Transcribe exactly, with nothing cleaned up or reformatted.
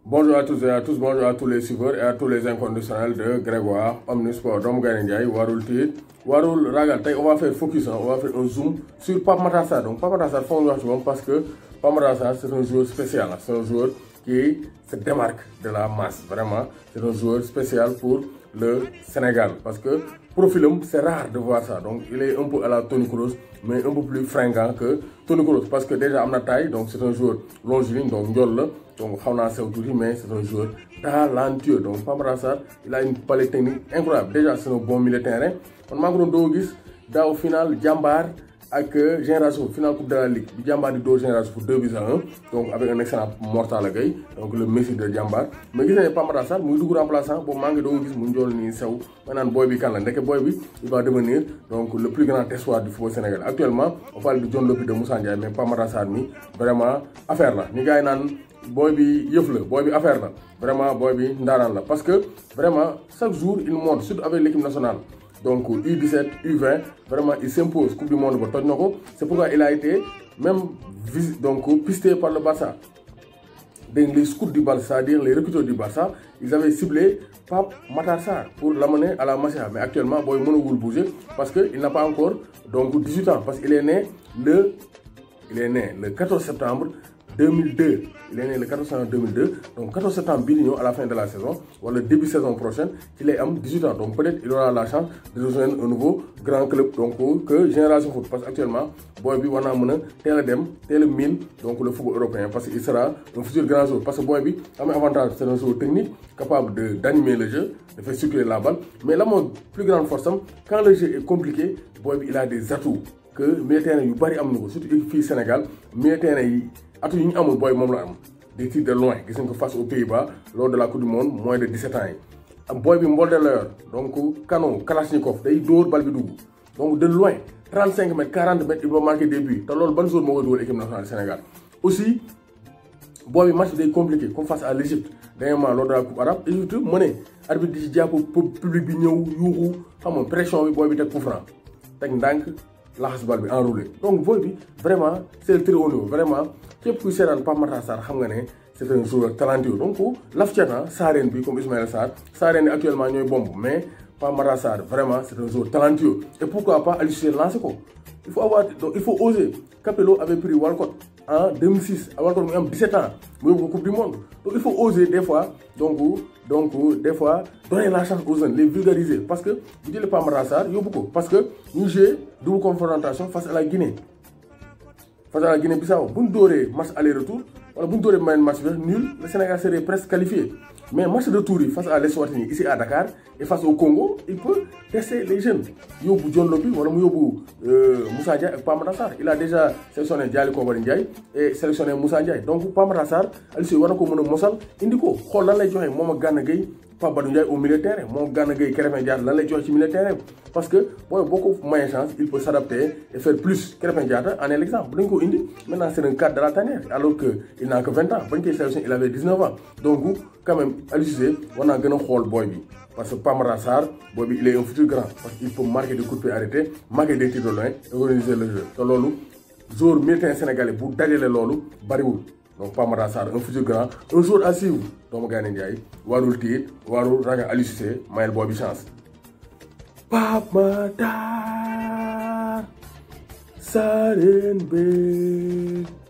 Bonjour à tous et à tous, bonjour à tous les suiveurs et à tous les inconditionnels de Grégoire, Omnisport, Dom Garindiaï, Warul Tit, Warul Ragal. On va faire focus, hein, on va faire un zoom sur Pape Matar Sarr. Donc Pape Matar Sarr, faut nous parce que Pape Matar Sarr, c'est un joueur spécial, c'est un joueur qui se démarque de la masse, vraiment. C'est un joueur spécial pour le Sénégal parce que profilum, c'est rare de voir ça. Donc il est un peu à la Toni Kroos, mais un peu plus fringant que Toni Kroos parce que déjà à taille, donc c'est un joueur longiligne, donc Ndiol, donc mais c'est un joueur talentueux. Donc Pape Matar Sarr, il a une palette technique incroyable. Déjà c'est un bon milieu de terrain. On m'a dit au final Jambar avec Génération finale Coupe de la Ligue. Jambar dit deux Génération pour deux buts à un. Donc avec un excellent mortal à gay. Donc le Messi de Jambar. Mais il n'y a pas Matar Sarr, il est remplaçant pour manquer de gis Moundiol ni Saou. Maintenant Boy Bi Kanla. Dès que Boy Bi, il va devenir donc le plus grand espoir du football sénégalais. Actuellement, on parle de John Lopy de Moussa Ndiaye, mais pas Matar Sarr ni vraiment affaire là. Ni gars nan boy bi yëf la boy bi affaire la vraiment boy bi ndaanaan la parce que vraiment chaque jour il monte surtout avec l'équipe nationale donc U dix-sept U vingt vraiment il s'impose coupe du monde ba toj nako c'est pourquoi il a été même donc pisté par le Barça. Donc les scouts du Barça, c'est-à-dire les recruteurs du Barça, ils avaient ciblé Pape Matar Sarr pour l'amener à la Masia. Mais actuellement boy mënul bouger parce que il n'a pas encore donc dix-huit ans parce qu'il est né le il est né le quatorze septembre deux mille deux. Il est né le quatorze septembre deux mille deux. Donc quatorze septembre Biligno à la fin de la saison, ou le début de saison prochaine, il est à dix-huit ans. Donc peut-être il aura la chance de rejoindre un nouveau grand club donc que Génération Foot. Parce qu'actuellement, Boy Bi wana mëna téla dem, téla mine donc le football européen parce qu'il sera un futur grand joueur. Parce que Boy Bi a un avantage, c'est un joueur technique capable de d'animer le jeu, de faire circuler la balle. Mais la mon plus grande force, quand le jeu est compliqué, Boy Bi il a des atouts que militaires yu bari am nako surtout ici Sénégal, militaires yi atu yi ñu amul boy moom la am des tirs de loin gis nga face aux Pays-Bas lors de la Coupe du Monde moins de dix-sept ans yi am boy bi mbolde la yor donc canon Kalachnikov day dóor bal bi dugg donc de loin trente-cinq mètres quarante mètres il va marquer des buts te loolu ban jour moo koy dugal équipe nationale du Sénégal aussi boy bi match day compliqué comme face à l'Égypte dernièrement lors de la Coupe arabe Égypte mëne arbitre di ci jàpp public bi ñëw yuuxu xam nga pression bi boy bi teg coup franc teg ndànk laxas bal bi enroulé donc boy bi vraiment c'est le très haut niveau vraiment képp kuy seetaan Pape Matar Sarr xam nga ne c'est un joueur talentueux donc laf cata Sarène bi comme Ismaïla Sarr Sarène yi actuellement ñooy bomb mais Pape Matar Sarr vraiment c'est un joueur talentueux et pourquoi pas Aliou Cissé lancer ko il faut avoir donc il faut oser. Capello avait pris Walcott en deux mille six Walcott mu am dix-sept ans mu yóbbu ko Coupe du Monde donc il faut oser des fois donc donc des fois donner la chance aux jeunes les vulgariser parce que bu jëlee Pape Matar Sarr yóbbu ko parce que ñu joué double confrontation face à la Guinée face à la Guinée-Bissau bu ñu dooree match aller-retour wala bu ñu dooree mayen match nul le Sénégal serait presque qualifié mais match de retour face à l'Eswatini ici à Dakar et face au Congo il peut tester les jeunes yóbbu John Lopy wala mu yóbbu Moussa Ndiaye ak Pape Matar Sarr il a déjà sélectionné Dialy Kobali Ndiaye et sélectionné Moussa Ndiaye donc Pape Matar Sarr Aliou Cissé war na ko mën a mosal indi ko xool lan lay joxe moom ak Gana Gueye Pape Badou Ndiaye au milieu de terrain moom Gana Gueye Krépin Diatta lan lay joxe ci milieu de terrain parce que booy boo ko mayee chance il peut s'adapter et faire plus. Krépin Diatta en est l'exemple dañ ko indi maintenant c'est un cadre de la tanière alors que il n'a que vingt ans bañ koy sélection il avait dix-neuf ans donc quand même Aliou Cissé war naa gën a xool booy bi parce que Pape Matar Sarr booy bi il est un futur grand parce qu'il peut marquer des coups de pied arrêtés marquer des tirs de loin et organiser le jeu te loolu joueur militaire sénégalais bu dajale loolu bariwul. Donc Pape Matar Sarr un futur grand un jour à suivre doomu Gana Ndiaye warul tiit warul ragal Aliou Cissé mayel booy bi chance. Pape Matar Sarr